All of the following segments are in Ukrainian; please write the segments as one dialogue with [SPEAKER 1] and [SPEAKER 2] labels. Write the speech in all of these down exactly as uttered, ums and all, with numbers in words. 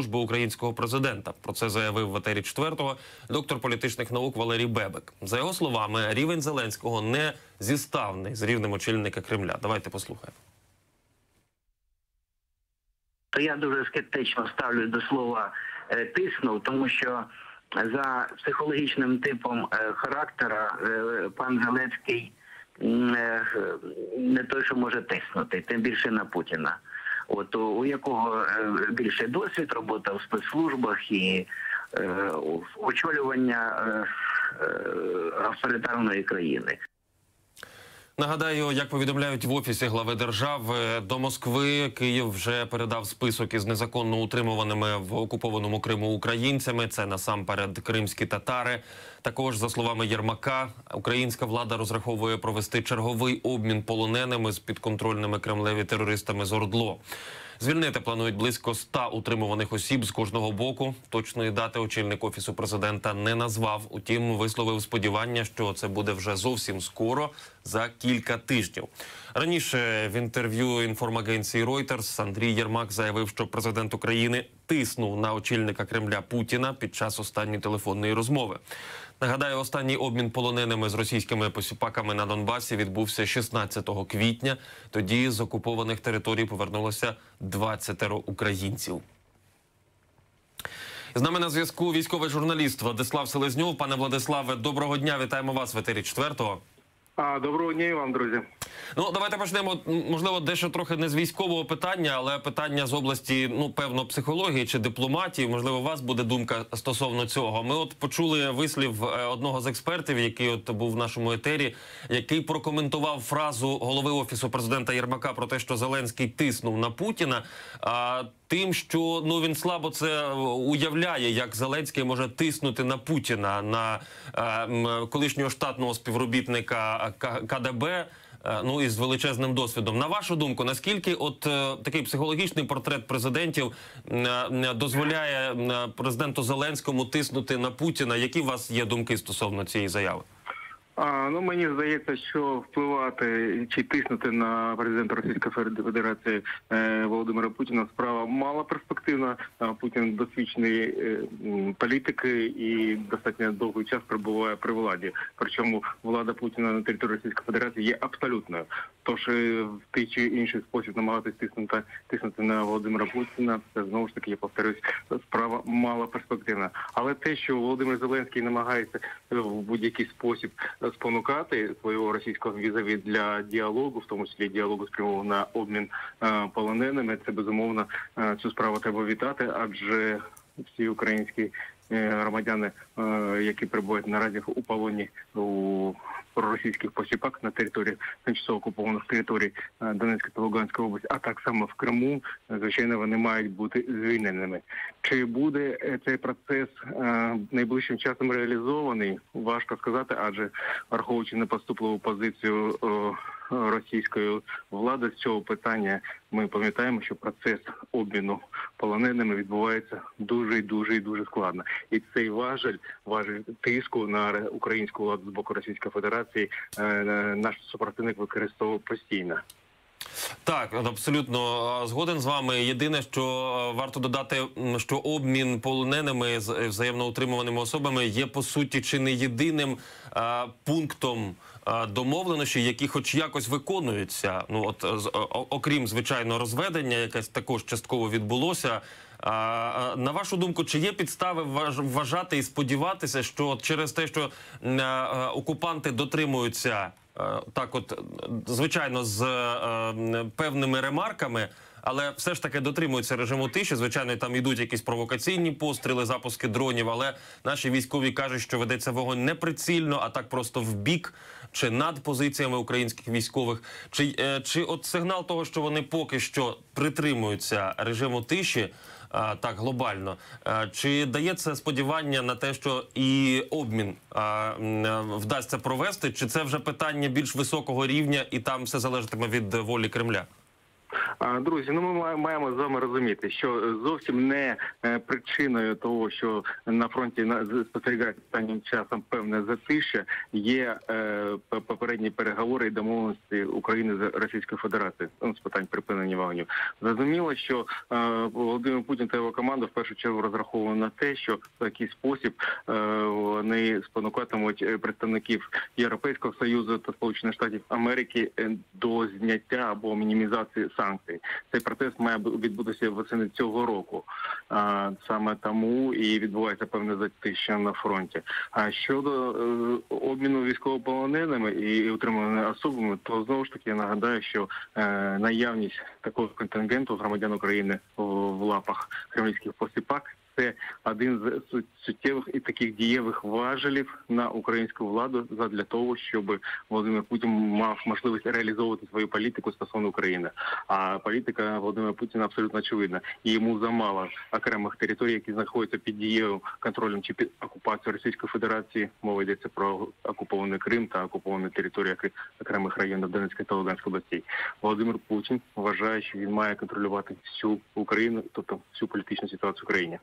[SPEAKER 1] служби українського президента. Про це заявив в етері четвертого доктор політичних наук Валерій Бебек. За його словами, рівень Зеленського не зіставний з рівнем очільника Кремля. Давайте послухаємо.
[SPEAKER 2] То я дуже скептично ставлю до слова «тиснув», тому що за психологічним типом характера пан Зеленський не той, що може тиснути, тим більше на Путіна. От у якого більше досвід, робота в спецслужбах і очолювання авторитарної країни.
[SPEAKER 1] Нагадаю, як повідомляють в Офісі глави держави, до Москви Київ вже передав список із незаконно утримуваними в окупованому Криму українцями. Це насамперед кримські татари. Також, за словами Єрмака, українська влада розраховує провести черговий обмін полоненими з підконтрольними Кремлеві терористами з ОРДЛО. Звільнити планують близько ста утримуваних осіб з кожного боку. Точної дати очільник Офісу президента не назвав. Утім, висловив сподівання, що це буде вже зовсім скоро, за кілька тижнів. Раніше в інтерв'ю інформагенції Reuters Андрій Єрмак заявив, що президент України тиснув на очільника Кремля Путіна під час останньої телефонної розмови. Нагадаю, останній обмін полоненими з російськими посіпаками на Донбасі відбувся шістнадцятого квітня. Тоді з окупованих територій повернулося двадцятеро українців. З нами на зв'язку військовий журналіст Владислав Селезньов. Пане Владиславе, доброго дня, вітаємо вас в етері четвертого.
[SPEAKER 3] А, доброго дня і вам, друзі.
[SPEAKER 1] Ну, давайте почнемо, можливо, дещо трохи не з військового питання, але питання з області, ну, певно, психології чи дипломатії. Можливо, у вас буде думка стосовно цього. Ми от почули вислів одного з експертів, який от був в нашому етері, який прокоментував фразу голови Офісу президента Єрмака про те, що Зеленський тиснув на Путіна, а тим, що, ну, він слабо це уявляє, як Зеленський може тиснути на Путіна, на е, колишнього штатного співробітника Ка Де Бе, ну, із величезним досвідом. На вашу думку, наскільки от е, такий психологічний портрет президентів е, дозволяє е, президенту Зеленському тиснути на Путіна? Які у вас є думки стосовно цієї заяви?
[SPEAKER 3] А, ну, мені здається, що впливати чи тиснути на президента Російської Федерації е, Володимира Путіна справа малоперспективна. Путін досвідчений е, політик і достатньо довгий час перебуває при владі. Причому влада Путіна на території Російської Федерації є абсолютною. Тож в той чи інший спосіб намагатись тиснути, тиснути на Володимира Путіна, це знову ж таки, я повторюсь, справа малоперспективна. Але те, що Володимир Зеленський намагається в будь-який спосіб спонукати свого російського візаві для діалогу, в тому числі діалогу спрямованого на обмін е, полоненими, це безумовно е, цю справу треба вітати, адже всі українські е, громадяни, е, які перебувають наразі у полоні у проросійських посіпак на території тимчасово окупованих територій Донецької та Луганської області, а так само в Криму, звичайно, вони мають бути звільненими. Чи буде цей процес е, найближчим часом реалізований, важко сказати, адже враховуючи непоступливу позицію е, російської влади з цього питання, ми пам'ятаємо, що процес обміну полоненими відбувається дуже і дуже і дуже складно. І цей важель, важель тиску на українську владу з боку Російської Федерації е, наш супротивник використовує постійно.
[SPEAKER 1] Так, абсолютно згоден з вами. Єдине, що варто додати, що обмін полоненими з взаємно утримуваними особами є, по суті, чи не єдиним а, пунктом а, домовленості, які хоч якось виконуються. Ну, от, з, окрім, звичайно, розведення, яке також частково відбулося. А, на вашу думку, чи є підстави вважати і сподіватися, що через те, що а, окупанти дотримуються так от, звичайно, з е, певними ремарками, але все ж таки дотримуються режиму тиші. Звичайно, там йдуть якісь провокаційні постріли, запуски дронів, але наші військові кажуть, що ведеться вогонь не прицільно, а так просто в бік чи над позиціями українських військових. Чи, е, чи от сигнал того, що вони поки що притримуються режиму тиші, а, так, глобально. А, чи дає це сподівання на те, що і обмін а, вдасться провести, чи це вже питання більш високого рівня і там все залежатиме від волі Кремля?
[SPEAKER 3] А, Друзі, ну ми ма- маємо з вами розуміти, що зовсім не е, причиною того, що на фронті на- з- спостерігається останнім часом певне затишя, є е, п- попередні переговори і домовленості України з Російською Федерацією ну, з питань припинення вогню. Зрозуміло, що е, Володимир Путін та його команда в першу чергу розраховували на те, що в такий спосіб е, вони спонукатимуть представників Європейського Союзу та Сполучених Штатів Америки е, до зняття або мінімізації санкцій. Цей процес має відбутися восени цього року. А, саме тому і відбувається певне затища на фронті. А щодо е, обміну військовополоненими і утриманими особами, то знову ж таки я нагадаю, що е, наявність такого контингенту громадян України в, в лапах кремлівських посіпак – це один з сут- суттєвих і таких дієвих важелів на українську владу задля того, щоб Володимир Путін мав можливість реалізовувати свою політику стосовно України. А політика Володимира Путіна абсолютно очевидна. І йому замало окремих територій, які знаходяться під дією контролем чи під окупацією Російської Федерації. Мова йдеться про окупований Крим та окуповані території окремих районів Донецької та Луганської областей. Володимир Путін вважає, що він має контролювати всю Україну, тобто всю політичну ситуацію в країні.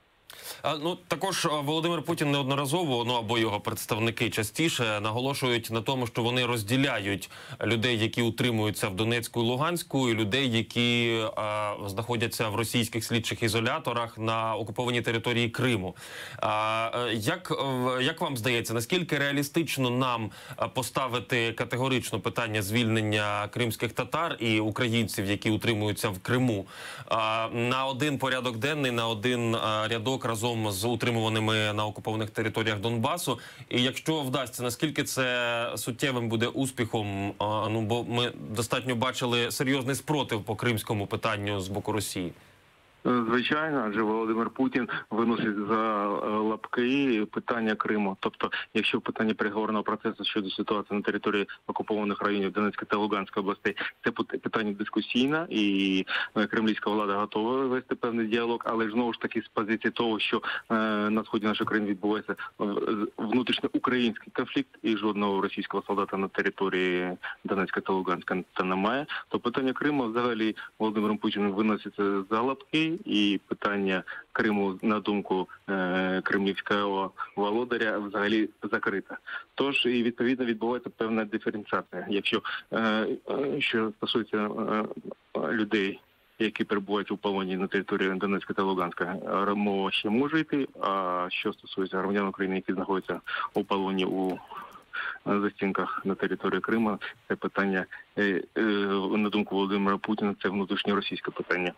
[SPEAKER 1] А, ну також а, Володимир Путін неодноразово, ну або його представники частіше наголошують на тому, що вони розділяють людей, які утримуються в Донецьку і Луганську, і людей, які а, знаходяться в російських слідчих ізоляторах на окупованій території Криму. А, е, як, е, як вам здається, наскільки реалістично нам а, поставити категорично питання звільнення кримських татар і українців, які утримуються в Криму, а, на один порядок денний, на один а, рядок разом з утримуваними на окупованих територіях Донбасу? І якщо вдасться, наскільки це суттєвим буде успіхом? А, ну, бо ми достатньо бачили серйозний спротив по кримському питанню з боку Росії.
[SPEAKER 3] Звичайно, адже Володимир Путін виносить за лапки питання Криму. Тобто, якщо питання переговорного процесу щодо ситуації на території окупованих районів Донецької та Луганської областей, це питання дискусійне, і кремлівська влада готова вести певний діалог, але ж знову ж таки з позиції того, що на сході нашої країни відбувається внутрішньоукраїнський конфлікт і жодного російського солдата на території Донецька та Луганська та немає, то питання Криму взагалі Володимиром Путіним виноситься за лапки. І питання Криму, на думку е, кремлівського володаря, взагалі закрите. Тож, і відповідно відбувається певна диференціація. Якщо е, що стосується е, людей, які перебувають у полоні на території Донецька та Луганська, мова ще може йти, а що стосується громадян України, які знаходяться у полоні у застінках на території Криму, це питання, е, е, на думку Володимира Путіна, це внутрішньоросійське питання.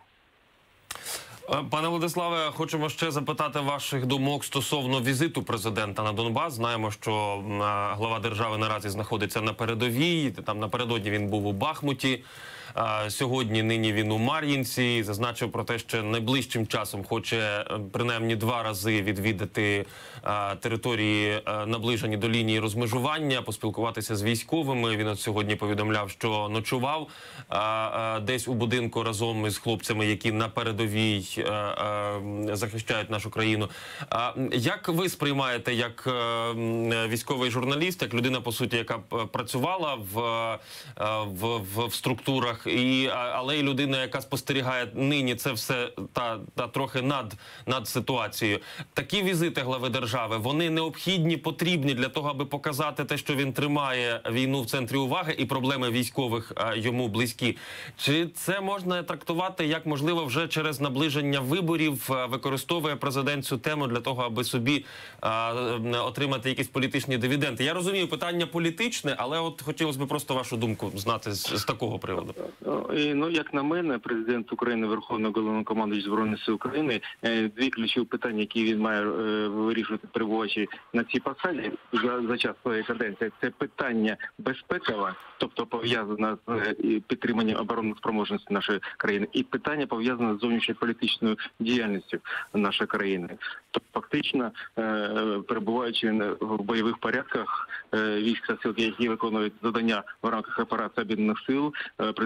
[SPEAKER 1] Пане Владиславе, хочемо ще запитати ваших думок стосовно візиту президента на Донбас. Знаємо, що глава держави наразі знаходиться на передовій. Там напередодні він був у Бахмуті. Сьогодні, нині він у Мар'їнці. Зазначив про те, що найближчим часом хоче принаймні два рази відвідати території, наближені до лінії розмежування, поспілкуватися з військовими. Він от сьогодні повідомляв, що ночував десь у будинку разом із хлопцями, які на передовій захищають нашу країну. Як ви сприймаєте, як військовий журналіст, як людина, по суті, яка працювала в, в, в, в структурах, і, але й людина, яка спостерігає нині це все та, та трохи над, над ситуацією. Такі візити глави держави, вони необхідні, потрібні для того, аби показати те, що він тримає війну в центрі уваги і проблеми військових а, йому близькі. Чи це можна трактувати як, можливо, вже через наближення виборів а, використовує президент цю тему для того, аби собі а, отримати якісь політичні дивіденди? Я розумію, питання політичне, але от хотілося б просто вашу думку знати з, з такого приводу.
[SPEAKER 3] І, ну, як на мене, президент України, Верховний Головнокомандуючий Збройних сил України, дві ключові питання, які він має е, вирішувати, перебуваючи на цій посаді за, за час своєї каденції, це питання безпекове, тобто пов'язане з е, підтриманням оборонних спроможностей нашої країни, і питання пов'язане з зовнішньополітичною діяльністю нашої країни. Тобто, фактично, е, перебуваючи в бойових порядках е, військ та сил, які виконують завдання в рамках операції Об'єднаних сил, е, президент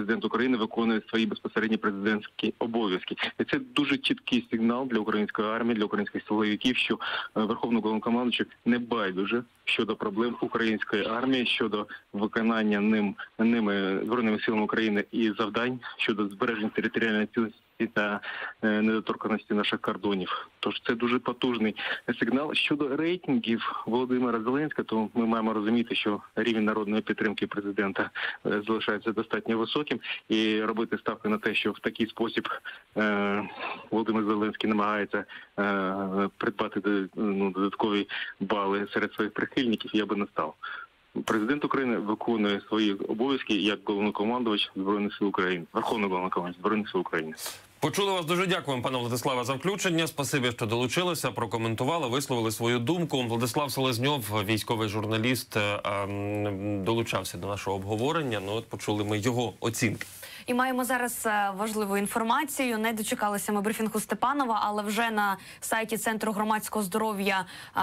[SPEAKER 3] президент України виконує свої безпосередні президентські обов'язки. І це дуже чіткий сигнал для української армії, для українських силовиків, що Верховний Головнокомандуючий не байдуже щодо проблем української армії, щодо виконання ним ними Збройними силами України і завдань щодо збереження територіальної цілісності та недоторканості наших кордонів. Тож це дуже потужний сигнал. Щодо рейтингів Володимира Зеленського, то ми маємо розуміти, що рівень народної підтримки президента залишається достатньо високим, і робити ставки на те, що в такий спосіб е, Володимир Зеленський намагається е, придбати ну, додаткові бали серед своїх прихильників, я би не став. Президент України виконує свої обов'язки як головнокомандувач Збройних сил України, Верховний головнокомандувач Збройних сил України.
[SPEAKER 1] Почули вас, дуже дякуємо, пане Владиславе, за включення. Спасибі, що долучилися, прокоментували, висловили свою думку. Владислав Селезньов, військовий журналіст, долучався до нашого обговорення. Ну, от почули ми його оцінки.
[SPEAKER 4] І маємо зараз важливу інформацію. Не дочекалися ми брифінгу Степанова, але вже на сайті Центру громадського здоров'я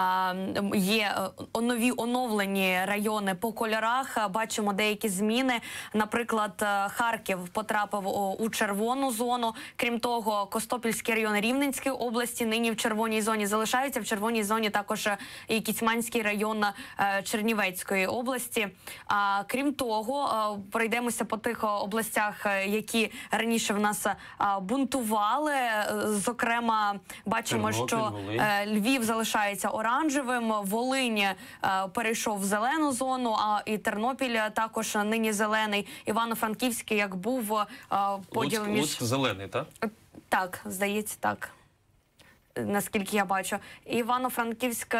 [SPEAKER 4] є нові оновлені райони по кольорах. Бачимо деякі зміни. Наприклад, Харків потрапив у червону зону. Крім того, Костопільський район Рівненської області нині в червоній зоні залишаються. В червоній зоні також і Кіцманський район Чернівецької області. А крім того, пройдемося по тих областях, які раніше в нас а, бунтували. Зокрема, бачимо,
[SPEAKER 1] Тернопіль,
[SPEAKER 4] що
[SPEAKER 1] Волинь.
[SPEAKER 4] е, Львів залишається оранжевим, Волинь е, перейшов в зелену зону, а і Тернопіль також нині зелений. Івано-Франківський, як був е, поділ
[SPEAKER 1] Луцьк,
[SPEAKER 4] між...
[SPEAKER 1] Луцьк зелений, так?
[SPEAKER 4] Так, здається, так. Наскільки я бачу. Івано-Франківськ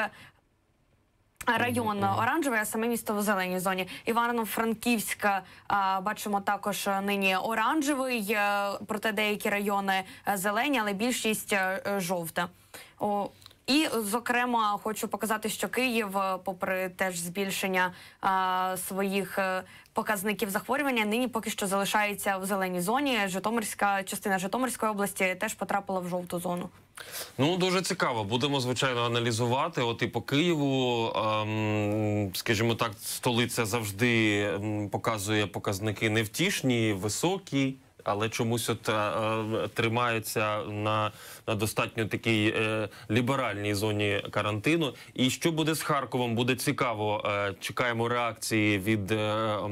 [SPEAKER 4] район mm-hmm. оранжевий, а саме місто в зеленій зоні. Івано-Франківська, бачимо, також нині оранжевий, проте деякі райони зелені, але більшість жовта. О, і, зокрема, хочу показати, що Київ, попри теж збільшення а, своїх показників захворювання, нині поки що залишається в зеленій зоні. Житомирська, частина Житомирської області теж потрапила в жовту зону.
[SPEAKER 1] Ну, дуже цікаво. Будемо, звичайно, аналізувати. От і по Києву, ем, скажімо так, столиця завжди ем, показує показники невтішні, високі, але чомусь от е, тримаються на, на достатньо такій е, ліберальній зоні карантину. І що буде з Харковом, буде цікаво. Е, чекаємо реакції від е,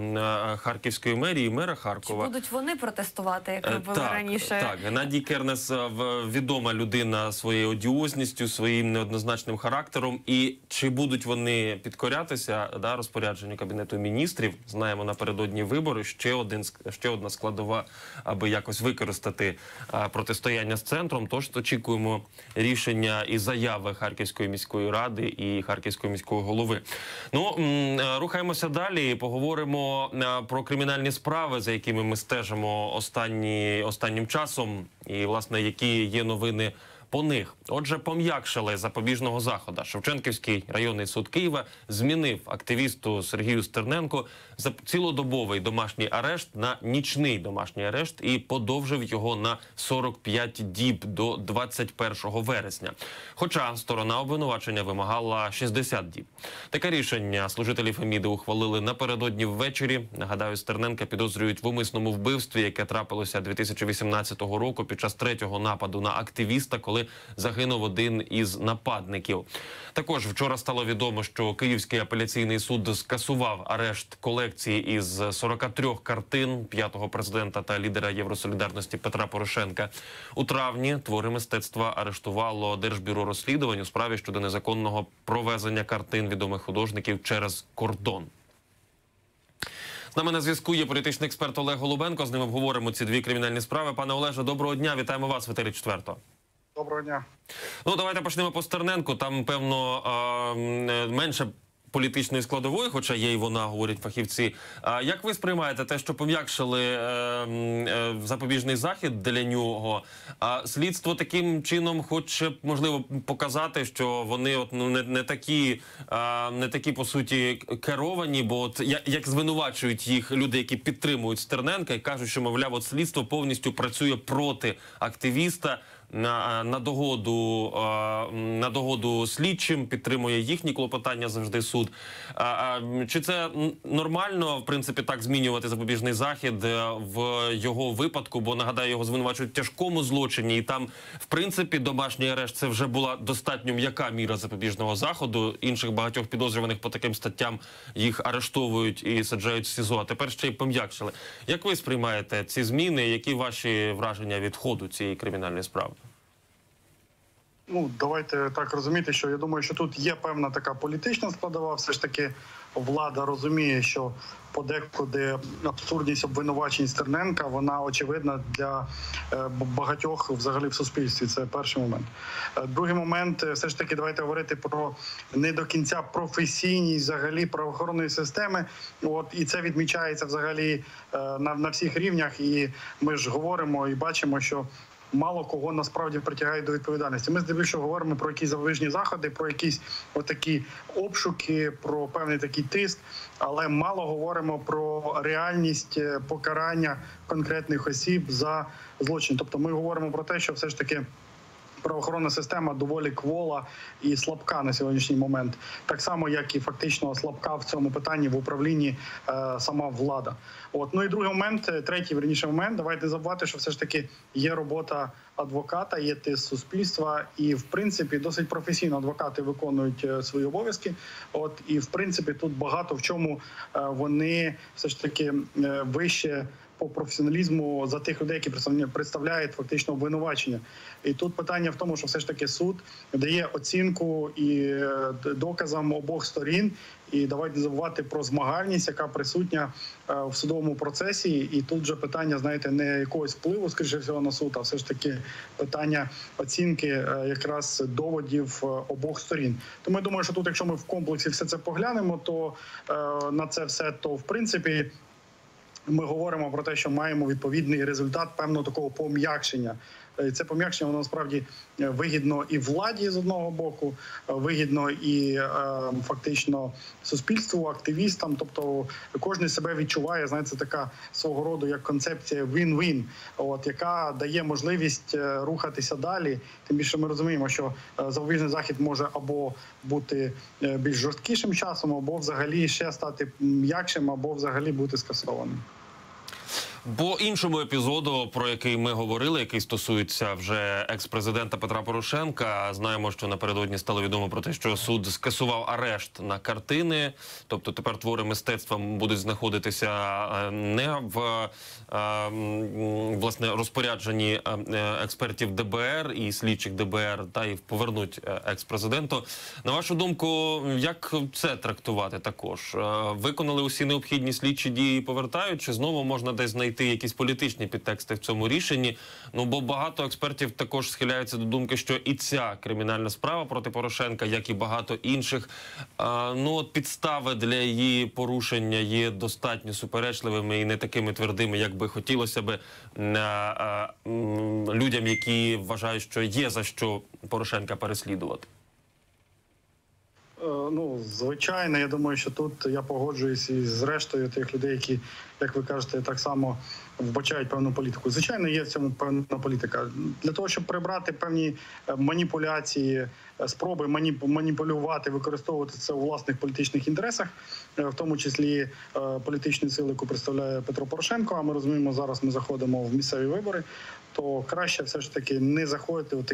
[SPEAKER 1] е, Харківської мерії, мера Харкова.
[SPEAKER 4] Чи будуть вони протестувати, як робили
[SPEAKER 1] так,
[SPEAKER 4] раніше?
[SPEAKER 1] Так, Геннадій Кернес відома людина своєю одіозністю, своїм неоднозначним характером. І чи будуть вони підкорятися да, розпорядженню Кабінету міністрів? Знаємо, напередодні вибори ще, один, ще одна складова, аби якось використати а, протистояння з центром. Тож очікуємо рішення і заяви Харківської міської ради і Харківської міського голови. Ну, м, рухаємося далі і поговоримо а, про кримінальні справи, за якими ми стежимо останні, останнім часом, і, власне, які є новини по них. Отже, пом'якшили запобіжного заходу. Шевченківський районний суд Києва змінив активісту Сергію Стерненку за цілодобовий домашній арешт на нічний домашній арешт і подовжив його на сорок п'ять діб до двадцять першого вересня. Хоча сторона обвинувачення вимагала шістдесят діб. Таке рішення служителі Феміди ухвалили напередодні ввечері. Нагадаю, Стерненка підозрюють в умисному вбивстві, яке трапилося дві тисячі вісімнадцятого року під час третього нападу на активіста, коли загинув один із нападників. Також вчора стало відомо, що Київський апеляційний суд скасував арешт колекції із сорока трьох картин п'ятого президента та лідера Євросолідарності Петра Порошенка. У травні твори мистецтва арештувало Держбюро розслідувань у справі щодо незаконного провезення картин відомих художників через кордон. З нами на зв'язку є політичний експерт Олег Голубенко. З ним обговоримо ці дві кримінальні справи. Пане Олеже, доброго дня. Вітаємо вас в етері четвертого.
[SPEAKER 5] Доброго дня.
[SPEAKER 1] Ну, давайте почнемо по Стерненку. Там, певно, менше політичної складової, хоча є і вона, говорять фахівці. А як ви сприймаєте те, що пом'якшили е, е, запобіжний захід для нього? А слідство таким чином хоче, можливо, показати, що вони от, ну, не, не, такі, а, не такі, по суті, керовані, бо от, як, як звинувачують їх люди, які підтримують Стерненка і кажуть, що, мовляв, от слідство повністю працює проти активіста. на, на догоду е, на догоду слідчим, підтримує їхні клопотання завжди суд. А, а, чи це нормально, в принципі, так змінювати запобіжний захід в його випадку? Бо, нагадаю, його звинувачують в тяжкому злочині, і там, в принципі, домашній арешт – це вже була достатньо м'яка міра запобіжного заходу. Інших багатьох підозрюваних по таким статтям їх арештовують і саджають в СІЗО, а тепер ще й пом'якшили. Як ви сприймаєте ці зміни? Які ваші враження від ходу цієї кримінальної справи?
[SPEAKER 5] Ну, давайте так розуміти, що я думаю, що тут є певна така політична складова. Все ж таки влада розуміє, що подекуди абсурдність обвинувачень Стерненка, вона очевидна для багатьох взагалі в суспільстві. Це перший момент. Другий момент, все ж таки, давайте говорити про не до кінця професійність взагалі правоохоронної системи. От, і це відмічається взагалі на, на всіх рівнях. І ми ж говоримо і бачимо, що мало кого насправді притягають до відповідальності. Ми здебільшого говоримо про якісь запобіжні заходи, про якісь отакі обшуки, про певний такий тиск, але мало говоримо про реальність покарання конкретних осіб за злочин. Тобто ми говоримо про те, що все ж таки правоохоронна система доволі квола і слабка на сьогоднішній момент. Так само, як і фактично слабка в цьому питанні в управлінні е, сама влада. От. Ну і другий момент, третій, верніше момент, давайте не забувати, що все ж таки є робота адвоката, є тиск суспільства, і в принципі досить професійно адвокати виконують свої обов'язки. От і в принципі тут багато в чому е, вони все ж таки е, вище по професіоналізму за тих людей, які представляють фактично обвинувачення. І тут питання в тому, що все ж таки суд дає оцінку і доказам обох сторін. І давайте не забувати про змагальність, яка присутня в судовому процесі. І тут же питання, знаєте, не якогось впливу, скоріше всього, на суд, а все ж таки питання оцінки якраз доводів обох сторін. Тому я думаю, що тут, якщо ми в комплексі все це поглянемо, то на це все, то в принципі ми говоримо про те, що маємо відповідний результат певного такого пом'якшення. Це пом'якшення, воно насправді вигідно і владі з одного боку, вигідно і е, фактично суспільству, активістам. Тобто кожен себе відчуває, знаєте, це така свого роду як концепція win-win, от, яка дає можливість рухатися далі. Тим більше ми розуміємо, що запобіжний захід може або бути більш жорсткішим часом, або взагалі ще стати м'якшим, або взагалі бути скасованим.
[SPEAKER 1] По іншому епізоду, про який ми говорили, який стосується вже екс-президента Петра Порошенка, знаємо, що напередодні стало відомо про те, що суд скасував арешт на картини, тобто тепер твори мистецтва будуть знаходитися не в власне розпорядженні експертів ДБР і слідчих ДБР, та й повернуть екс-президенту. На вашу думку, як це трактувати також? Виконали усі необхідні слідчі дії і повертають, чи знову можна десь знайти якісь політичні підтексти в цьому рішенні? Ну, бо багато експертів також схиляються до думки, що і ця кримінальна справа проти Порошенка, як і багато інших, а, ну, от підстави для її порушення є достатньо суперечливими і не такими твердими, як би хотілося би а, а, людям, які вважають, що є за що Порошенка переслідувати.
[SPEAKER 5] Ну, звичайно, я думаю, що тут я погоджуюсь із рештою тих людей, які, як ви кажете, так само вбачають певну політику. Звичайно, є в цьому певна політика. Для того, щоб прибрати певні маніпуляції, спроби маніпулювати, використовувати це у власних політичних інтересах, в тому числі політичної сили, яку представляє Петро Порошенко, а ми розуміємо, зараз ми заходимо в місцеві вибори, то краще все ж таки не заходити у